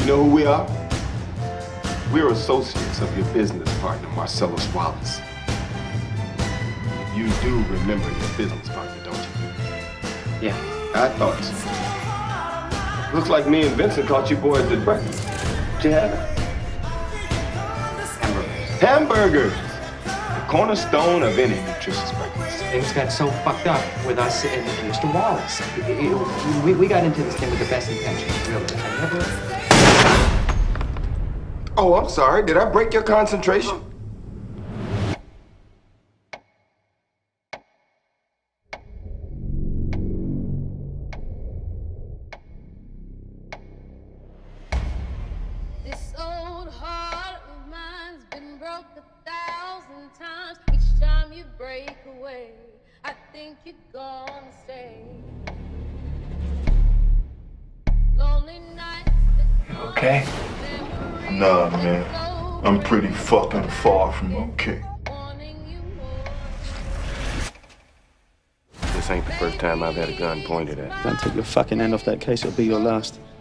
You know who we are? We're associates of your business partner, Marcellus Wallace. You do remember your business partner, don't you? Yeah. I thought so. Looks like me and Vincent caught you boys at breakfast. Did you have it? Hamburgers. Hamburgers! The cornerstone of any nutritious breakfast. Things got so fucked up with us and Mr. Wallace. We got into this thing with the best intentions, really. I never... Oh, I'm sorry. Did I break your concentration? This old heart of mine's been broke 1,000 times. Each time you break away, I think you're gonna stay. Lonely nights. Okay? Nah, man. I'm pretty fucking far from okay. This ain't the first time I've had a gun pointed at. Don't take your fucking hand off that case, it'll be your last.